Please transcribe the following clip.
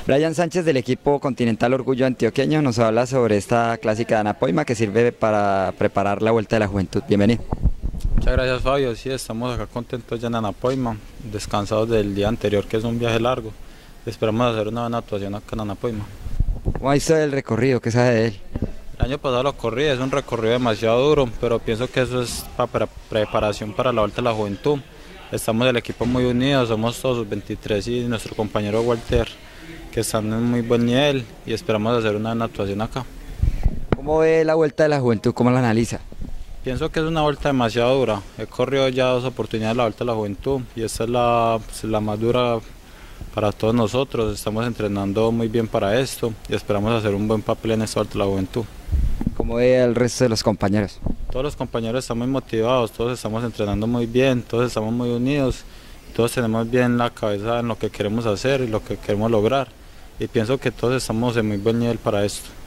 Brian Sánchez del equipo Continental Orgullo Antioqueño nos habla sobre esta clásica de Anapoima que sirve para preparar la Vuelta de la Juventud. Bienvenido. Muchas gracias, Fabio. Sí, estamos acá contentos ya en Anapoima, descansados del día anterior, que es un viaje largo. Esperamos hacer una buena actuación acá en Anapoima. ¿Cómo ha visto el recorrido? ¿Qué sabe de él? El año pasado lo corrí, es un recorrido demasiado duro, pero pienso que eso es para preparación para la Vuelta de la Juventud. Estamos el equipo muy unidos, somos todos 23 y nuestro compañero Walter, que están en muy buen nivel y esperamos hacer una buena actuación acá. ¿Cómo ve la Vuelta de la Juventud? ¿Cómo la analiza? Pienso que es una vuelta demasiado dura. He corrido ya 2 oportunidades la Vuelta de la Juventud y esta es la más dura para todos nosotros. Estamos entrenando muy bien para esto y esperamos hacer un buen papel en esta Vuelta de la Juventud. ¿Cómo ve al resto de los compañeros? Todos los compañeros están muy motivados, todos estamos entrenando muy bien, todos estamos muy unidos, todos tenemos bien la cabeza en lo que queremos hacer y lo que queremos lograr. Y pienso que todos estamos en muy buen nivel para esto.